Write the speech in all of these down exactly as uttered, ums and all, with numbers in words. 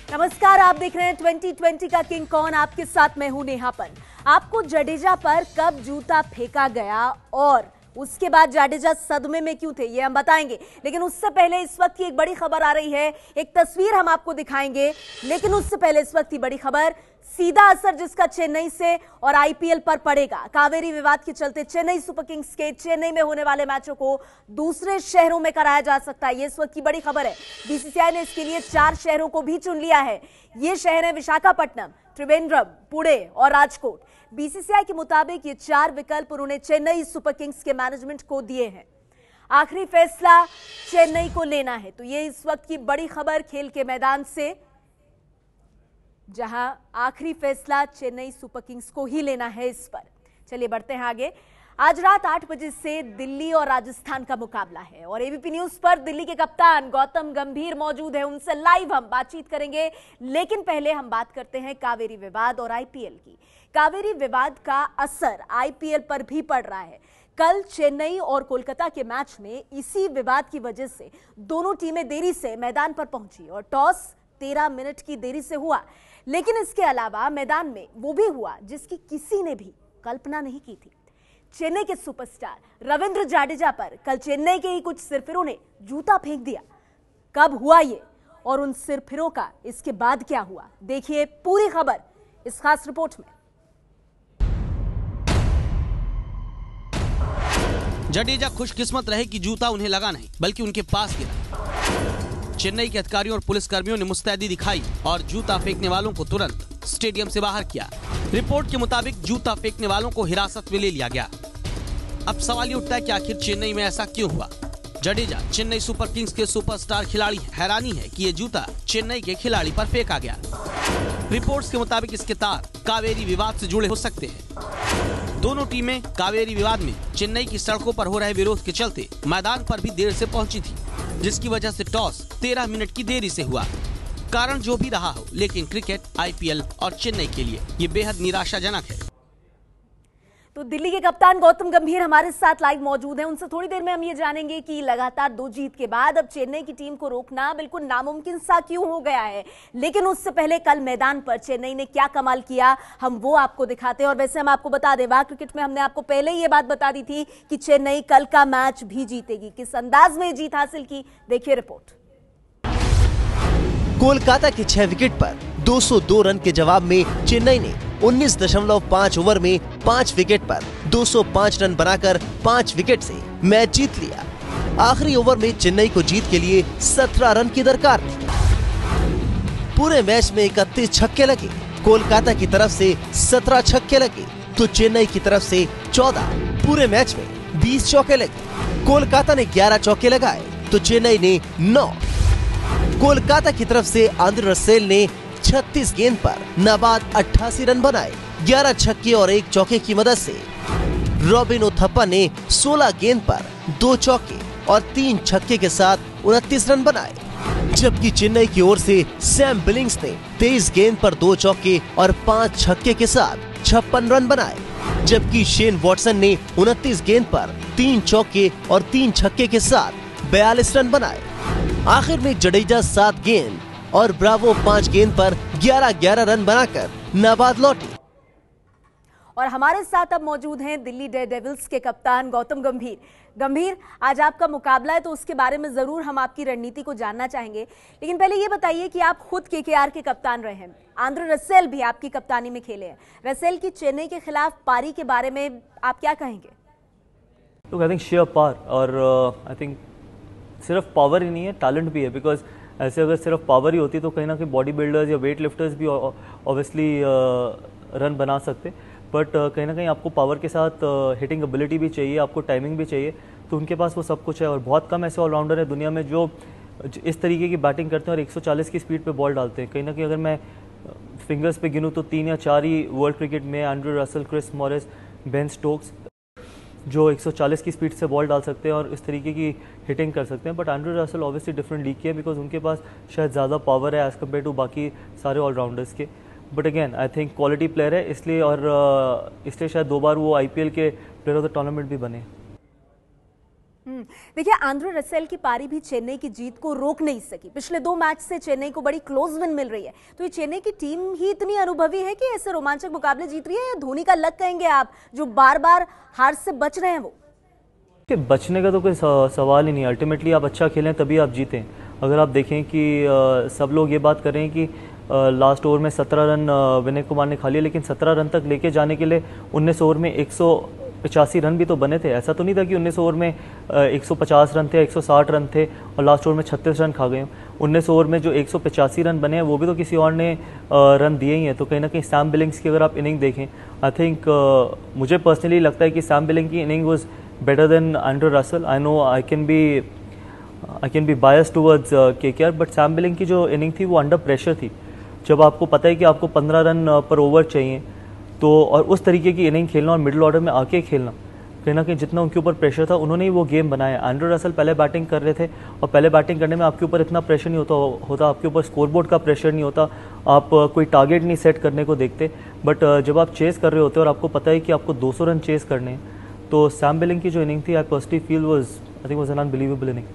नमस्कार, आप देख रहे हैं ट्वेंटी ट्वेंटी का किंग कौन। आपके साथ मैं हूं नेहा पन। आपको जडेजा पर कब जूता फेंका गया और उसके बाद जडेजा सदमे में क्यों थे, ये हम बताएंगे। लेकिन उससे पहले इस वक्त की एक बड़ी खबर आ रही है, एक तस्वीर हम आपको दिखाएंगे। लेकिन उससे पहले इस वक्त की बड़ी खबर, सीधा असर जिसका चेन्नई से और आईपीएल पर पड़ेगा। कावेरी विवाद के चलते चेन्नई सुपर किंग्स के चेन्नई में होने वाले मैचों को दूसरे शहरों में कराया जा सकता है, ये इस वक्त की बड़ी खबर है। बीसीसीआई ने इसके लिए चार शहरों को भी चुन लिया है। ये शहर है विशाखापट्टनम, त्रिवेंद्रम, पुणे और राजकोट। बीसीसीआई के मुताबिक ये चार विकल्प उन्होंने चेन्नई सुपर किंग्स के मैनेजमेंट को दिए हैं। आखिरी फैसला चेन्नई को लेना है। तो ये इस वक्त की बड़ी खबर खेल के मैदान से, जहां आखिरी फैसला चेन्नई सुपर किंग्स को ही लेना है इस पर। चलिए बढ़ते हैं आगे। आज रात आठ बजे से दिल्ली और राजस्थान का मुकाबला है और एबीपी न्यूज पर दिल्ली के कप्तान गौतम गंभीर मौजूद है, उनसे लाइव हम बातचीत करेंगे। लेकिन पहले हम बात करते हैं कावेरी विवाद और आईपीएल की। कावेरी विवाद का असर आईपीएल पर भी पड़ रहा है। कल चेन्नई और कोलकाता के मैच में इसी विवाद की वजह से दोनों टीमें देरी से मैदान पर पहुंची और टॉस तेरह मिनट की देरी से हुआ। लेकिन इसके अलावा मैदान में वो भी हुआ जिसकी किसी ने भी कल्पना नहीं की थी। चेन्नई के सुपरस्टार रविंद्र जडेजा पर कल चेन्नई के ही कुछ सिरफिरों ने जूता फेंक दिया। कब हुआ ये और उन सिरफिरों का इसके बाद क्या हुआ, देखिए पूरी खबर इस खास रिपोर्ट में। जडेजा खुशकिस्मत रहे कि जूता उन्हें लगा नहीं, बल्कि उनके पास गिरा। चेन्नई के अधिकारियों और पुलिसकर्मियों ने मुस्तैदी दिखाई और जूता फेंकने वालों को तुरंत स्टेडियम से बाहर किया। रिपोर्ट के मुताबिक जूता फेंकने वालों को हिरासत में ले लिया गया। अब सवाल ये उठता है कि आखिर चेन्नई में ऐसा क्यों हुआ। जडेजा चेन्नई सुपर किंग्स के सुपरस्टार खिलाड़ी हैं। हैरानी है कि ये जूता चेन्नई के खिलाड़ी पर फेंका गया। रिपोर्ट्स के मुताबिक इसके तार कावेरी विवाद से जुड़े हो सकते हैं। दोनों टीमें कावेरी विवाद में चेन्नई की सड़कों पर हो रहे विरोध के चलते मैदान पर भी देर से पहुंची थी, जिसकी वजह से टॉस तेरह मिनट की देरी से हुआ। कारण जो भी रहा हो, लेकिन क्रिकेट, आईपीएल और चेन्नई के लिए ये बेहद निराशाजनक है। तो दिल्ली के कप्तान गौतम गंभीर हमारे साथ लाइव मौजूद हैं। उनसे थोड़ी देर में हम ये जानेंगे कि लगातार दो जीत के बाद अब चेन्नई की टीम को रोकना बिल्कुल नामुमकिन सा क्यों हो गया है। लेकिन उससे पहले कल मैदान पर चेन्नई ने क्या कमाल किया, हम वो आपको दिखाते हैं। और वैसे हम आपको बता दें, वाह क्रिकेट में हमने आपको पहले ही ये बात बता दी थी कि चेन्नई कल का मैच भी जीतेगी। किस अंदाज में जीत हासिल की, देखिए रिपोर्ट। कोलकाता के छह विकेट पर दो सौ दो रन के जवाब में चेन्नई ने उन्नीस दशमलव पाँच ओवर में पाँच विकेट पर दो सौ पाँच रन बनाकर पाँच विकेट से मैच जीत लिया। आखिरी ओवर में चेन्नई को जीत के लिए सत्रह रन की दरकार थी। पूरे मैच में इकतीस छक्के लगे। कोलकाता की तरफ से सत्रह छक्के लगे तो चेन्नई की तरफ से चौदह। पूरे मैच में बीस चौके लगे। कोलकाता ने ग्यारह चौके लगाए तो चेन्नई ने नौ। कोलकाता की तरफ से आंद्रे रसेल ने छत्तीस गेंद पर नाबाद अट्ठासी रन बनाए। ग्यारह छक्के और एक चौके की मदद से रॉबिन उथप्पा ने सोलह गेंद पर दो चौके और तीन छक्के के साथ उनतीस रन बनाए। जबकि चेन्नई की ओर से सैम बिलिंग्स ने तेईस गेंद पर दो चौके और पाँच छक्के के साथ छप्पन रन बनाए। जबकि शेन वॉटसन ने उनतीस गेंद पर तीन चौके और तीन छक्के के साथ बयालीस रन बनाए। आखिर में जडेजा सात गेंद और ब्रावो पांच गेंद पर ग्यारह ग्यारह रन बनाकर नाबाद लौटे। और हमारे साथ अब मौजूद हैं दिल्ली डेयरडेविल्स के कप्तान गौतम गंभीर। गंभीर, आज आपका मुकाबला है तो उसके बारे में जरूर हम आपकी रणनीति को जानना चाहेंगे। लेकिन पहले ये बताइए कि आप खुद केकेआर के कप्तान रहे हैं, आंद्रे रसेल भी आपकी कप्तानी में खेले हैं। रसेल की चेन्नई के खिलाफ पारी के बारे में आप क्या कहेंगे? Look, I think sheer power और आई uh, थिंक सिर्फ पावर ही नहीं है, टैलेंट भी है। बिकॉज ऐसे अगर सिर्फ पावर ही होती तो कहीं ना कहीं बॉडी बिल्डर्स या वेट लिफ्टर्स भी ऑब्वियसली रन बना सकते। बट uh, कहीं ना कहीं आपको पावर के साथ हिटिंग uh, एबिलिटी भी चाहिए, आपको टाइमिंग भी चाहिए। तो उनके पास वो सब कुछ है और बहुत कम ऐसे ऑलराउंडर है दुनिया में जो इस तरीके की बैटिंग करते हैं और एक सौ चालीस की स्पीड पे बॉल डालते हैं। कहीं ना कहीं अगर मैं फिंगर्स पे गिनूँ तो तीन या चार ही वर्ल्ड क्रिकेट में, Andre Russell, Chris Morris, Ben Stokes, जो एक सौ चालीस की स्पीड से बॉल डाल सकते हैं और इस तरीके की हिटिंग कर सकते हैं। But Andre Russell obviously different league के है बिकॉज उनके पास शायद ज़्यादा पावर है एज़ कम्पेयर टू बाकी सारे ऑलराउंडर्स के। But again I think quality player है, इसलिए और इसलिए शायद दो बार वो आईपीएल के प्लेयर ऑफ द टूर्नामेंट भी बने। देखिए, आंद्रे रसेल की पारी भी चेन्नई की जीत को रोक नहीं सकी। पिछले दो मैच से चेन्नई को बड़ी क्लोज विन मिल रही है। तो ये चेन्नई की टीम ही इतनी अनुभवी है कि ऐसे रोमांचक मुकाबले जीत रही है, या धोनी का लक कहेंगे आप, जो बार बार हार से बच रहे हैं? वो कि बचने का तो कोई सवाल ही नहीं। अल्टीमेटली आप अच्छा खेलें तभी आप जीतें। अगर आप देखें कि आ, सब लोग ये बात कर रहे हैं कि आ, लास्ट ओवर में सत्रह रन विनय कुमार ने खा लिए, लेकिन सत्रह रन तक लेके जाने के लिए उन्नीस ओवर में एक सौ पचासी रन भी तो बने थे। ऐसा तो नहीं था कि उन्नीस ओवर में एक सौ पचास रन थे, एक सौ साठ रन थे और लास्ट ओवर में छत्तीस रन खा गए। उन्नीस ओवर में जो एक सौ पचासी रन बने हैं वो भी तो किसी और ने रन दिए ही हैं। तो कहीं ना कहीं सैम बिलिंग्स की अगर आप इनिंग देखें, आई थिंक मुझे पर्सनली लगता है कि सैम बिलिंग की inning was better than Andre Russell. I know I can be I can be bias towards KKR, but Sam Billing की जो इनिंग थी वो अंडर प्रेशर थी। जब आपको पता है कि आपको पंद्रह रन पर ओवर चाहिए, तो और उस तरीके की इनिंग खेलना और मिडिल ऑर्डर में आके खेलना, कहीं ना कहीं जितना उनके ऊपर प्रेशर था उन्होंने ही वो गेम बनाया। आंद्रे रसेल पहले बैटिंग कर रहे थे और पहले बैटिंग करने में आपके ऊपर इतना प्रेशर नहीं होता होता आपके ऊपर स्कोरबोर्ड का प्रेशर नहीं होता, आप कोई टारगेट नहीं सेट करने को देखते। बट जब आप चेस कर रहे होते हो और आपको पता है कि आपको दो सौ रन चेस करने हैं, तो सैम बिलिंग की जो इनिंग थी, I personally feel was I think was an unbelievable inning.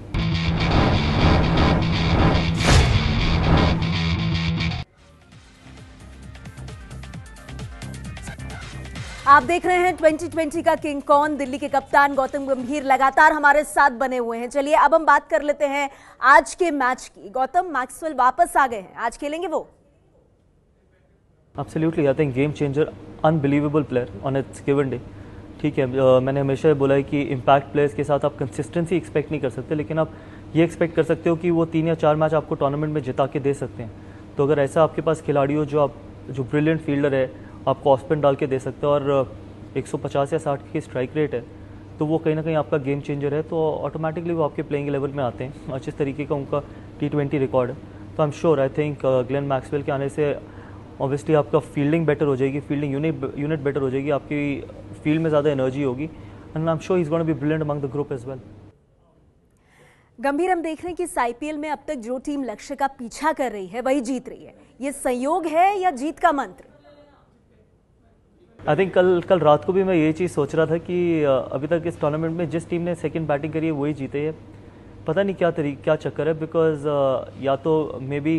आप देख रहे हैं ट्वेंटी ट्वेंटी का किंग कौन। दिल्ली के कप्तान गौतम गंभीर लगातार हमारे साथ बने हुए हैं। चलिए अब हम बात कर लेते हैं आज के मैच की। गौतम, मैक्सवेल वापस आ गए हैं, आज खेलेंगे वो? Absolutely, I think game changer, unbelievable player on its given day. ठीक है, uh, मैंने हमेशा बोला है कि इम्पैक्ट प्लेयर्स के साथ आप कंसिस्टेंसी एक्सपेक्ट नहीं कर सकते, लेकिन आप ये एक्सपेक्ट कर सकते हो कि वो तीन या चार मैच आपको टूर्नामेंट में जिता के दे सकते हैं। तो अगर ऐसा आपके पास खिलाड़ी हो जो आप जो ब्रिलियंट फील्डर है, आपको ऑफ स्पिन डाल के दे सकते हो और एक सौ पचास या साठ की स्ट्राइक रेट है, तो वो कहीं ना कहीं आपका गेम चेंजर है। तो ऑटोमेटिकली वो आपके प्लेइंग लेवल में आते हैं और जिस तरीके का उनका टी ट्वेंटी रिकॉर्ड है, तो I am sure I think Glenn Maxwell के आने से ऑब्वियसली आपका फील्डिंग बेटर हो जाएगी, फील्डिंग यूनिट यूनिट बेटर हो जाएगी, आपकी फील्ड में ज़्यादा एनर्जी होगी, and I am sure he is gonna be brilliant among the group as well. Gambhir, हम देख रहे हैं कि इस आईपीएल में अब तक जो टीम लक्ष्य का पीछा कर रही है वही जीत रही है। ये संयोग है या जीत का मंत्र? आई थिंक कल कल रात को भी मैं ये चीज़ सोच रहा था कि अभी तक इस टूर्नामेंट में जिस टीम ने सेकंड बैटिंग करी है वही जीते है। पता नहीं क्या तरीका क्या चक्कर है, बिकॉज या तो मे बी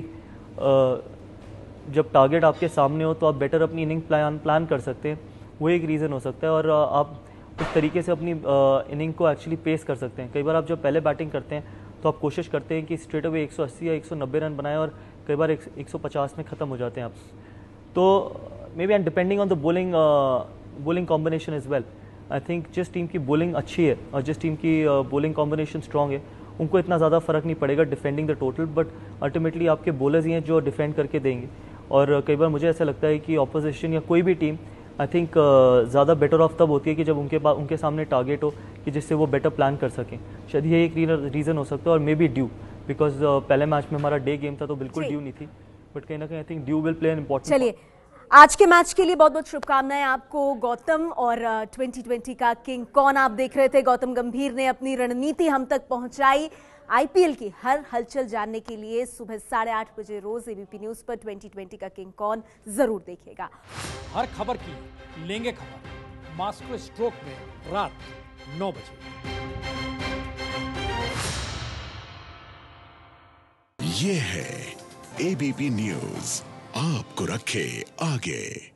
जब टारगेट आपके सामने हो तो आप बेटर अपनी इनिंग प्लान प्लान कर सकते हैं, वो एक रीज़न हो सकता है, और आप उस तरीके से अपनी इनिंग को एक्चुअली पेस कर सकते हैं। कई बार आप जब पहले बैटिंग करते हैं तो आप कोशिश करते हैं कि स्ट्रेट अवे एक सौ अस्सी या एक सौ नब्बे रन बनाएं, और कई बार एक सौ पचास में ख़त्म हो जाते हैं आप। तो maybe and depending on the bowling bowling combination is well. I think जिस टीम की बोलिंग अच्छी है और जिस टीम की बोलिंग कॉम्बिनेशन स्ट्रॉन्ग है, उनको इतना ज़्यादा फर्क नहीं पड़ेगा defending the total, but ultimately आपके बॉलर्स ही हैं जो डिफेंड करके देंगे। और कई बार मुझे ऐसा लगता है कि ऑपोजिशन या कोई भी टीम आई थिंक ज़्यादा बेटर ऑफ तब होती है कि जब उनके पास उनके सामने टारगेट हो कि जिससे वो बेटर प्लान कर सकें। शायद ये एक रीज़न हो सकता है, और मे बी ड्यू, बिकॉज पहले मैच में हमारा डे गेम था तो बिल्कुल ड्यू नहीं थी, बट कहीं ना कहीं I think dew will play an important. चलिए, आज के मैच के लिए बहुत बहुत शुभकामनाएं आपको गौतम। और ट्वेंटी ट्वेंटी का किंग कौन आप देख रहे थे, गौतम गंभीर ने अपनी रणनीति हम तक पहुंचाई। आईपीएल की हर हलचल जानने के लिए सुबह साढ़े आठ बजे रोज एबीपी न्यूज पर ट्वेंटी ट्वेंटी का किंग कौन जरूर देखिएगा। हर खबर की लेंगे खबर मास्टर स्ट्रोक में रात नौ बजे। ये है एबीपी न्यूज, आपको रखे आगे।